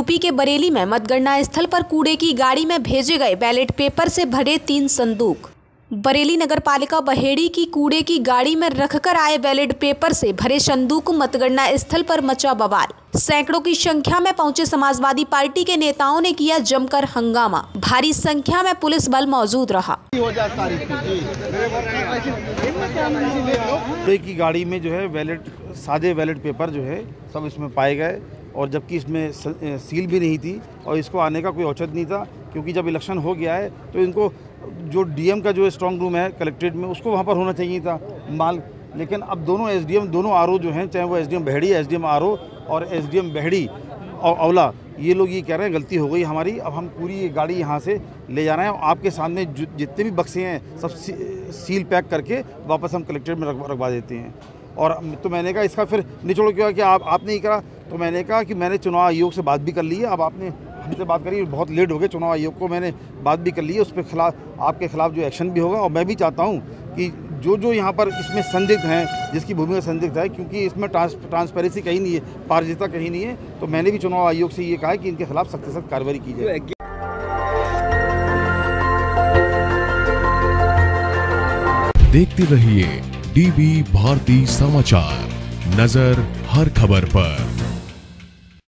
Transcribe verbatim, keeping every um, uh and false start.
UP के बरेली में मतगणना स्थल पर कूड़े की गाड़ी में भेजे गए बैलेट पेपर से भरे तीन संदूक। बरेली नगरपालिका बहेड़ी की कूड़े की गाड़ी में रखकर आए बैलेट पेपर से भरे संदूक मतगणना स्थल पर मचा बवाल। सैकड़ों की संख्या में पहुंचे समाजवादी पार्टी के नेताओं ने किया जमकर हंगामा। भारी संख्या में पुलिस बल मौजूद रहा। कूड़े की गाड़ी में जो है बैलेट सादे बैलेट पेपर जो है सब इसमें पाए गए, और जबकि इसमें सील भी नहीं थी और इसको आने का कोई औचित्य नहीं था, क्योंकि जब इलेक्शन हो गया है तो इनको जो डीएम का जो स्ट्रांग रूम है कलेक्ट्रेट में उसको वहाँ पर होना चाहिए था माल। लेकिन अब दोनों एसडीएम दोनों आरओ जो हैं, चाहे वो एसडीएम बहेड़ी, एसडीएम आरओ और एसडीएम बहेड़ी और अवला, ये लोग ये कह रहे हैं गलती हो गई हमारी, अब हम पूरी ये गाड़ी यहाँ से ले जा रहे हैं। आपके सामने जितने भी बक्से हैं सब सील पैक करके वापस हम कलेक्ट्रेट में रखवा देते हैं। और तो मैंने कहा इसका फिर निचोड़ क्यों कि आप आपने ही करा, तो मैंने कहा कि मैंने चुनाव आयोग से बात भी कर ली है। अब आपने हमसे बात करी, बहुत लेट हो गए, चुनाव आयोग को मैंने बात भी कर ली है, उस पर खिलाफ आपके खिलाफ जो एक्शन भी होगा। और मैं भी चाहता हूँ कि जो जो यहाँ पर इसमें संदिग्ध हैं, जिसकी भूमिका संदिग्ध है, क्योंकि इसमें ट्रांस ट्रांसपेरेंसी कहीं नहीं है, पारदर्शिता कहीं नहीं है, तो मैंने भी चुनाव आयोग से ये कहा है कि इनके खिलाफ सख्त से सख्त कार्रवाई की जाए। देखते रहिए डीवी भारती समाचार, नजर हर खबर पर।